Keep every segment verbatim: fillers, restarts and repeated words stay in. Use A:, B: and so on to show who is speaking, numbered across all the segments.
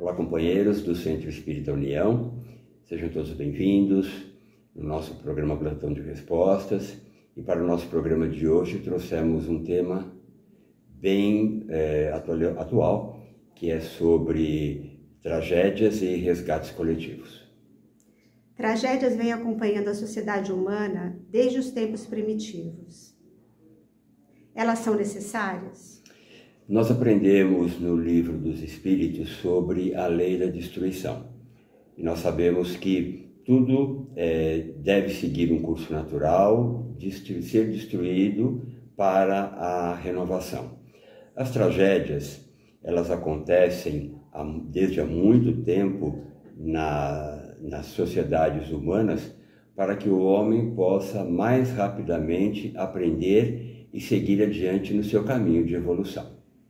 A: Olá, companheiros do Centro Espírita União, sejam todos bem-vindos no nosso programa Plantão de Respostas. E para o nosso programa de hoje trouxemos um tema bem é, atual, que é sobre tragédias e resgates coletivos.
B: Tragédias vêm acompanhando a sociedade humana desde os tempos primitivos. Elas são necessárias?
A: Nós aprendemos no Livro dos Espíritos sobre a lei da destruição. E nós sabemos que tudo é, deve seguir um curso natural, de ser destruído para a renovação. As tragédias, elas acontecem há, desde há muito tempo na, nas sociedades humanas para que o homem possa mais rapidamente aprender e seguir adiante no seu caminho de evolução.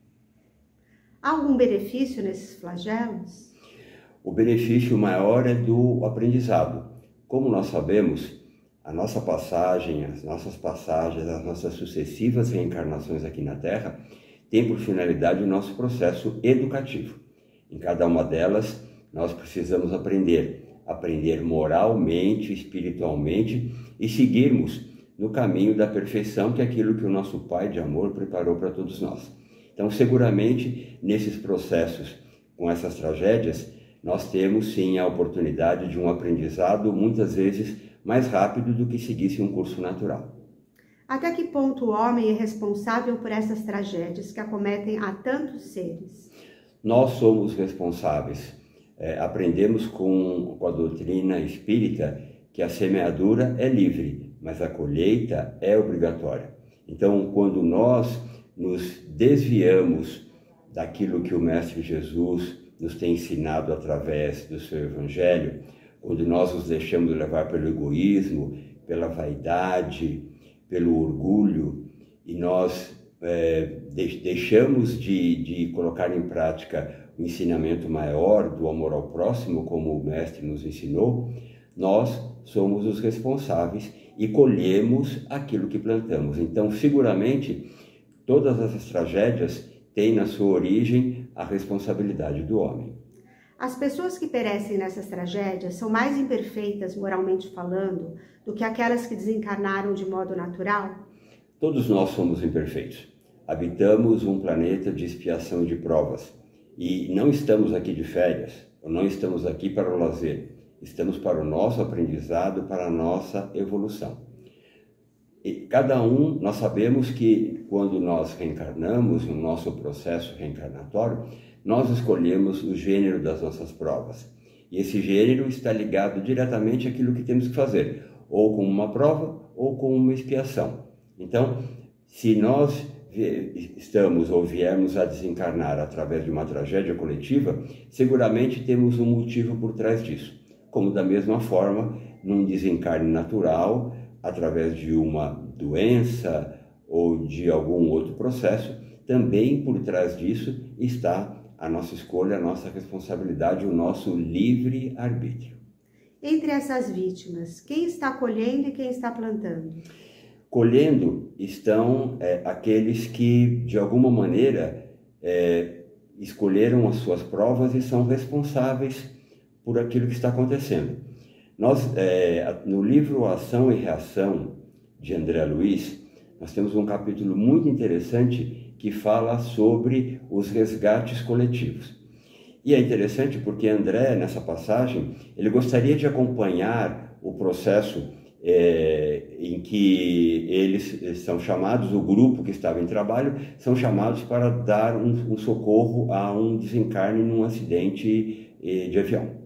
B: Há algum benefício nesses flagelos?
A: O benefício maior é do aprendizado. Como nós sabemos, a nossa passagem, as nossas passagens, as nossas sucessivas reencarnações aqui na Terra têm por finalidade o nosso processo educativo. Em cada uma delas, nós precisamos aprender, aprender moralmente, espiritualmente e seguirmos no caminho da perfeição, que é aquilo que o nosso Pai de amor preparou para todos nós. Então, seguramente, nesses processos, com essas tragédias, nós temos sim a oportunidade de um aprendizado, muitas vezes, mais rápido do que seguisse um curso natural.
B: Até que ponto o homem é responsável por essas tragédias que acometem a tantos seres?
A: Nós somos responsáveis. É, aprendemos com, com a doutrina espírita que a semeadura é livre, mas a colheita é obrigatória. Então, quando nós nos desviamos daquilo que o Mestre Jesus nos tem ensinado através do seu Evangelho, quando nós nos deixamos levar pelo egoísmo, pela vaidade, pelo orgulho, e nós é, deixamos de, de colocar em prática o ensinamento maior do amor ao próximo, como o Mestre nos ensinou, nós somos os responsáveis e colhemos aquilo que plantamos. Então, seguramente, todas essas tragédias têm na sua origem a responsabilidade do homem.
B: As pessoas que perecem nessas tragédias são mais imperfeitas, moralmente falando, do que aquelas que desencarnaram de modo natural?
A: Todos nós somos imperfeitos. Habitamos um planeta de expiação e de provas. E não estamos aqui de férias, ou não estamos aqui para o lazer. Estamos para o nosso aprendizado, para a nossa evolução. E cada um, nós sabemos que quando nós reencarnamos, no nosso processo reencarnatório, nós escolhemos o gênero das nossas provas. E esse gênero está ligado diretamente àquilo que temos que fazer, ou com uma prova, ou com uma expiação. Então, se nós estamos ou viermos a desencarnar através de uma tragédia coletiva, seguramente temos um motivo por trás disso. Como da mesma forma, num desencarne natural, através de uma doença ou de algum outro processo, também por trás disso está a nossa escolha, a nossa responsabilidade, o nosso livre-arbítrio.
B: Entre essas vítimas, quem está colhendo e quem está plantando?
A: Colhendo estão é, aqueles que, de alguma maneira, é, escolheram as suas provas e são responsáveis por aquilo que está acontecendo. Nós, é, no livro Ação e Reação, de André Luiz, nós temos um capítulo muito interessante que fala sobre os resgates coletivos. E é interessante porque André, nessa passagem, ele gostaria de acompanhar o processo é, em que eles são chamados, o grupo que estava em trabalho, são chamados para dar um, um socorro a um desencarne num acidente é, de avião.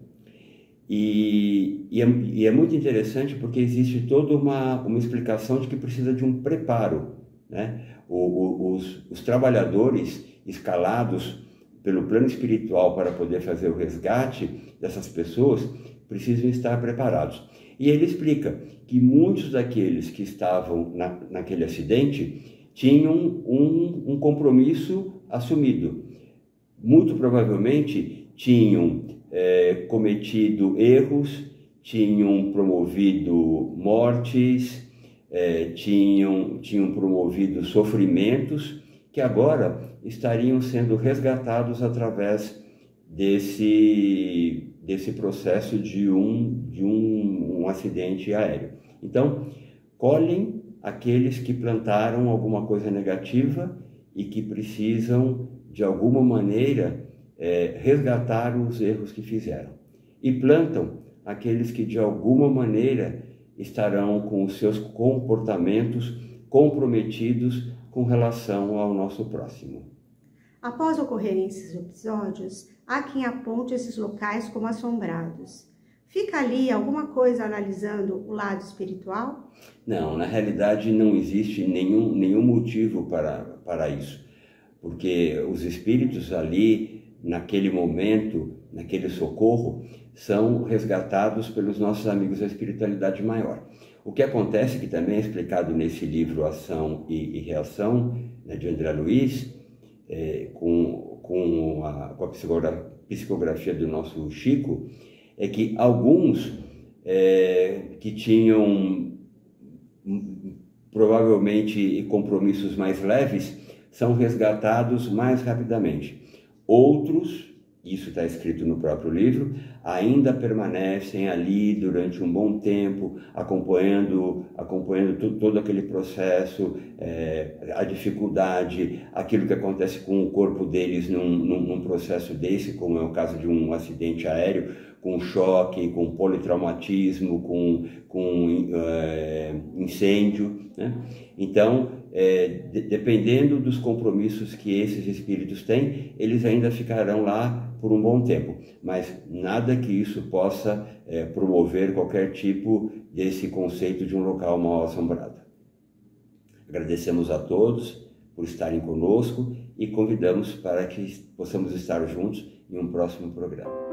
A: E, e, é, e é muito interessante porque existe toda uma, uma explicação de que precisa de um preparo, né? O, o, os, os trabalhadores escalados pelo plano espiritual para poder fazer o resgate dessas pessoas precisam estar preparados. E ele explica que muitos daqueles que estavam na, naquele acidente tinham um, um compromisso assumido. Muito provavelmente tinham É, cometido erros, tinham promovido mortes, é, tinham, tinham promovido sofrimentos que agora estariam sendo resgatados através desse, desse processo de, um, de um, um acidente aéreo. Então, colhem aqueles que plantaram alguma coisa negativa e que precisam, de alguma maneira, é, resgatar os erros que fizeram. E plantam aqueles que, de alguma maneira, estarão com os seus comportamentos comprometidos com relação ao nosso próximo.
B: Após ocorrerem esses episódios, há quem aponte esses locais como assombrados. Fica ali alguma coisa analisando o lado espiritual?
A: Não, na realidade não existe nenhum, nenhum motivo para, para isso, porque os espíritos ali, naquele momento, naquele socorro, são resgatados pelos nossos amigos da espiritualidade maior. O que acontece, que também é explicado nesse livro Ação e, e Reação, né, de André Luiz, é, com, com, a, com a psicografia, psicografia do nosso Chico, é que alguns é, que tinham provavelmente compromissos mais leves são resgatados mais rapidamente. Outros, isso está escrito no próprio livro, ainda permanecem ali durante um bom tempo, acompanhando, acompanhando tudo, todo aquele processo, é, a dificuldade, aquilo que acontece com o corpo deles num, num, num processo desse, como é o caso de um acidente aéreo, com choque, com politraumatismo, com, com é, incêndio, né? Então, é, de, dependendo dos compromissos que esses espíritos têm, eles ainda ficarão lá por um bom tempo, mas nada que isso possa é, promover qualquer tipo desse conceito de um local mal assombrado. Agradecemos a todos por estarem conosco e convidamos para que possamos estar juntos em um próximo programa.